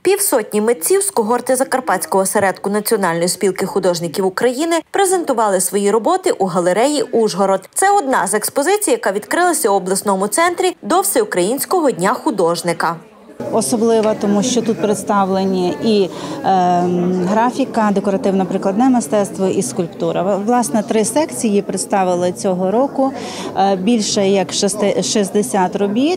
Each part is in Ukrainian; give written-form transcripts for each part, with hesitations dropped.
Півсотні митців з когорти Закарпатського осередку Національної спілки художників України презентували свої роботи у галереї «Ужгород». Це одна з експозицій, яка відкрилася у обласному центрі до Всеукраїнського дня художника. Особлива, тому що тут представлені і графіка, декоративно-прикладне мистецтво і скульптура. Власне, 3 секції представили цього року, більше як 60 робіт.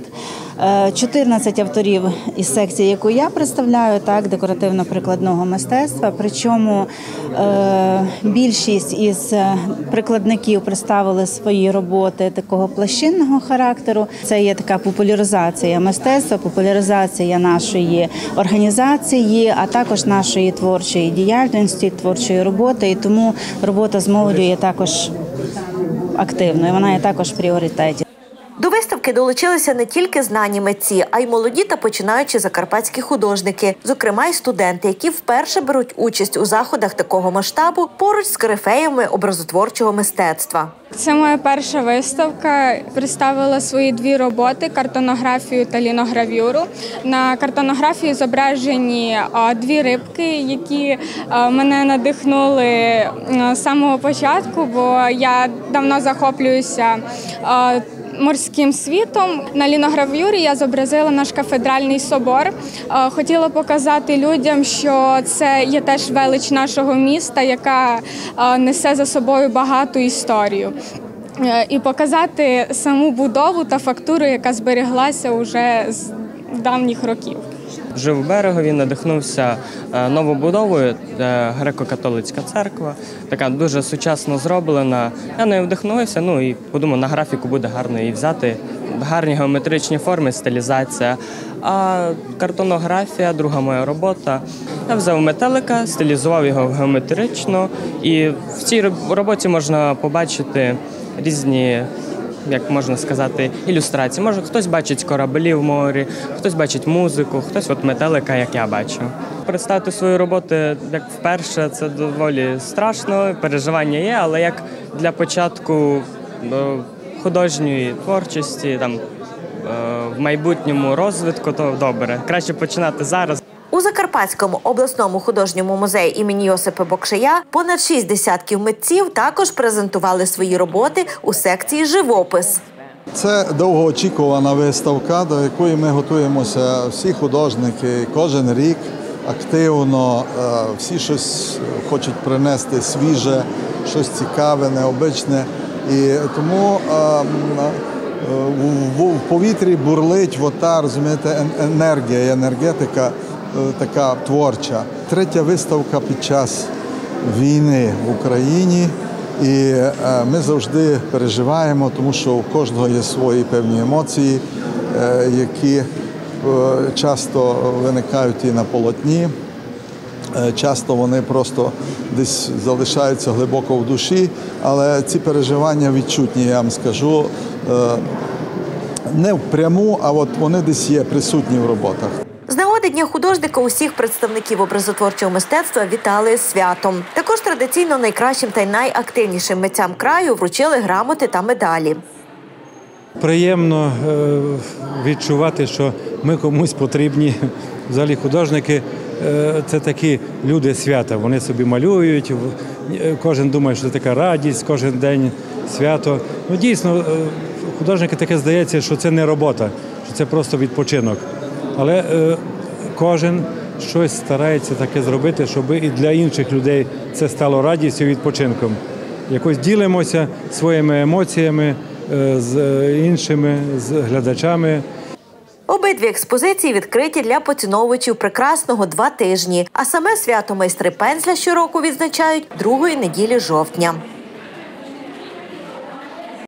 14 авторів із секції, яку я представляю, декоративно-прикладного мистецтва. Причому більшість із прикладників представили свої роботи такого площинного характеру. Це є така популяризація мистецтва, популяризація нашої організації, а також нашої творчої діяльності, творчої роботи. І тому робота з молоддю є також активною, вона є також в пріоритеті. До виставки долучилися не тільки знані митці, а й молоді та починаючі закарпатські художники, зокрема й студенти, які вперше беруть участь у заходах такого масштабу поруч з корифеями образотворчого мистецтва. Це моя перша виставка. Представила свої 2 роботи – картонографію та ліногравюру. На картонографії зображені 2 рибки, які мене надихнули з самого початку, бо я давно захоплююся морським світом. На ліногравюрі я зобразила наш кафедральний собор. Хотіла показати людям, що це є теж велич нашого міста, яка несе за собою багату історію. І показати саму будову та фактуру, яка збереглася вже з давніх років. Жив у Берегові, надихнувся новобудовою, греко-католицька церква, така дуже сучасно зроблена. Я нею вдохновився, і подумав, на графіку буде гарно її взяти. Гарні геометричні форми, стилізація. А картонографія, друга моя робота. Я взяв метелика, стилізував його геометрично, і в цій роботі можна побачити різні, як можна сказати, ілюстрації. Може, хтось бачить кораблі в морі, хтось бачить музику, хтось метелика, як я бачу. Представити свої роботи як вперше – це доволі страшно, переживання є, але як для початку художньої творчості, в майбутньому розвитку, то добре. Краще починати зараз. У Закарпатському обласному художньому музеї імені Йосипа Бокшая понад 6 десятків митців також презентували свої роботи у секції «Живопис». Це довгоочікувана виставка, до якої ми готуємося всі художники кожен рік активно. Всі щось хочуть принести свіже, щось цікаве, необичне. І тому в повітрі бурлить розумієте, енергія, енергетика така творча. 3-я виставка під час війни в Україні. І ми завжди переживаємо, тому що у кожного є свої певні емоції, які часто виникають і на полотні. Часто вони просто десь залишаються глибоко в душі, але ці переживання відчутні, я вам скажу, не впряму, а от вони десь є присутні в роботах. З нагоди Дня художника усіх представників образотворчого мистецтва вітали з святом. Також традиційно найкращим та найактивнішим митцям краю вручили грамоти та медалі. Приємно відчувати, що ми комусь потрібні. Взагалі художники – це такі люди свята. Вони собі малюють, кожен думає, що це така радість, кожен день свято. Дійсно, художники таке здається, що це не робота, що це просто відпочинок. Але кожен щось старається таке зробити, щоб і для інших людей це стало радістю, відпочинком. Якось ділимося своїми емоціями з іншими, з глядачами. Обидві експозиції відкриті для поціновувачів прекрасного 2 тижні, а саме свято майстри пензля щороку відзначають 2-ї неділі жовтня.